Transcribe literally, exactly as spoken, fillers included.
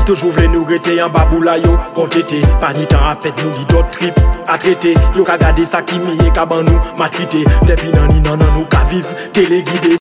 toujours voulu nous rester en baboula yo. Contete, pas ni temps à tête nous dit d'autres trip à traiter. Yo ka gade ça qui miye ka ban nous matrité. Depuis nan ni nan nan nous ka vivre téléguidé.